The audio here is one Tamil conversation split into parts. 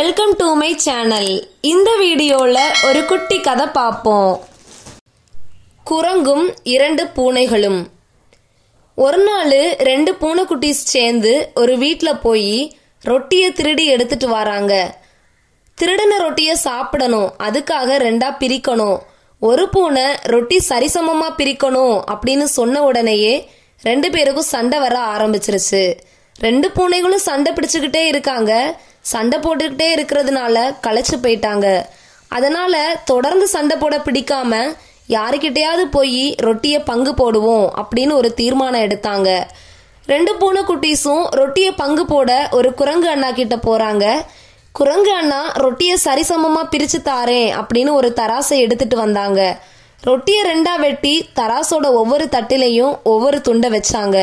Welcome to my channel. இந்த வீடியோல ஒரு குட்டி கதை பார்ப்போம். குரங்கும் இரண்டு பூனைகளும். ஒரு நாள் ரெண்டு பூனைக்குட்டீஸ் சேர்ந்து ஒரு வீட்டில் போய் ரொட்டியை திருடி எடுத்துட்டு வராங்க. திருடின ரொட்டியை சாப்பிடணும், அதுக்காக ரெண்டா பிரிக்கணும். ஒரு பூனை ரொட்டி சரிசமமா பிரிக்கணும் அப்படின்னு சொன்ன உடனேயே ரெண்டு பேருக்கும் சண்டை வர ஆரம்பிச்சிருச்சு. ரெண்டு பூனைகளும் சண்டை பிடிச்சுக்கிட்டே இருக்காங்க. சண்டை போட்டுக்கிட்டே இருக்கிறதுனால களைச்சு போயிட்டாங்க. அதனால தொடர்ந்து சண்டை போட பிடிக்காம யாருக்கிட்டையாவது போய் ரொட்டியை பங்கு போடுவோம் அப்படின்னு ஒரு தீர்மானம் எடுத்தாங்க. ரெண்டு பூனை குட்டீஸும் ரொட்டியை பங்கு போட ஒரு குரங்கு அண்ணா கிட்ட போறாங்க. குரங்கு அண்ணா ரொட்டியை சரிசமமா பிரிச்சு தாரேன் அப்படின்னு ஒரு தராசை எடுத்துட்டு வந்தாங்க. ரொட்டியை ரெண்டா வெட்டி தராசோட ஒவ்வொரு தட்டிலையும் ஒவ்வொரு துண்டை வச்சாங்க.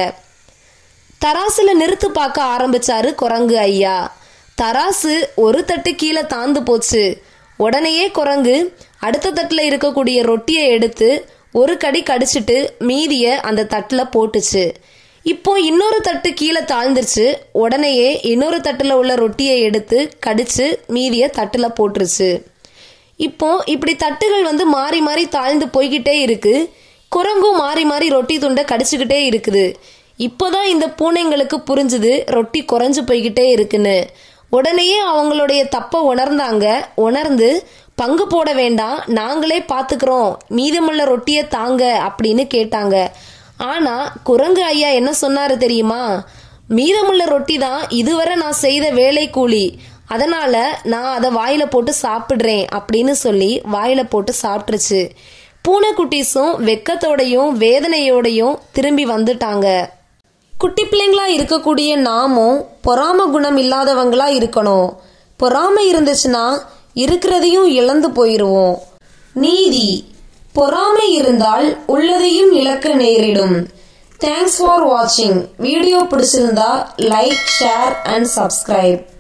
தராசுல நிறுத்து பார்க்க ஆரம்பிச்சாரு குரங்கு ஐயா. தராசு ஒரு தட்டு கீழே தாந்து போச்சு. உடனேயே குரங்கு அடுத்த தட்டுல இருக்கக்கூடிய ரொட்டியை எடுத்து ஒரு கடி கடிச்சிட்டு மீதிய அந்த தட்டுல போட்டுச்சு. இப்போ இன்னொரு தட்டு கீழே தாழ்ந்துருச்சு. உடனேயே இன்னொரு தட்டுல உள்ள ரொட்டியை எடுத்து கடிச்சு மீதிய தட்டுல போட்டுருச்சு. இப்போ இப்படி தட்டுகள் மாறி மாறி தாழ்ந்து போய்கிட்டே இருக்கு. குரங்கும் மாறி மாறி ரொட்டி துண்டை கடிச்சுக்கிட்டே இருக்குது. இப்போதான் இந்த பூனைங்களுக்கு புரிஞ்சுது ரொட்டி குறைஞ்சு போய்கிட்டே இருக்குன்னு. உடனேயே அவங்களுடைய தப்ப உணர்ந்தாங்க. உணர்ந்து பங்கு போட வேண்டாம், நாங்களே பாத்துக்கிறோம், மீதமுள்ள ரொட்டியை தாங்க அப்படின்னு கேட்டாங்க. ஆனா குரங்கு ஐயா என்ன சொன்னாரு தெரியுமா? மீதமுள்ள ரொட்டி தான் இதுவரை நான் செய்த வேலை கூலி, அதனால நான் அதை வாயில போட்டு சாப்பிடுறேன் அப்படின்னு சொல்லி வாயில போட்டு சாப்பிட்டுருச்சு. பூனைக்குட்டீஸும் வெக்கத்தோடையும் வேதனையோடையும் திரும்பி வந்துட்டாங்க. குட்டி பிள்ளைங்களா இருக்கக்கூடிய நாமும் பொறாம குணம் இல்லாதவங்களா இருக்கணும். பொறாமை இருந்துச்சுன்னா இருக்கிறதையும் இழந்து போயிருவோம். நீதி: பொறாமை இருந்தால் உள்ளதையும் இழக்க நேரிடும். தேங்க்ஸ் ஃபார் வாட்சிங். வீடியோ பிடிச்சிருந்தா லைக், ஷேர் அண்ட் சப்ஸ்கிரைப்.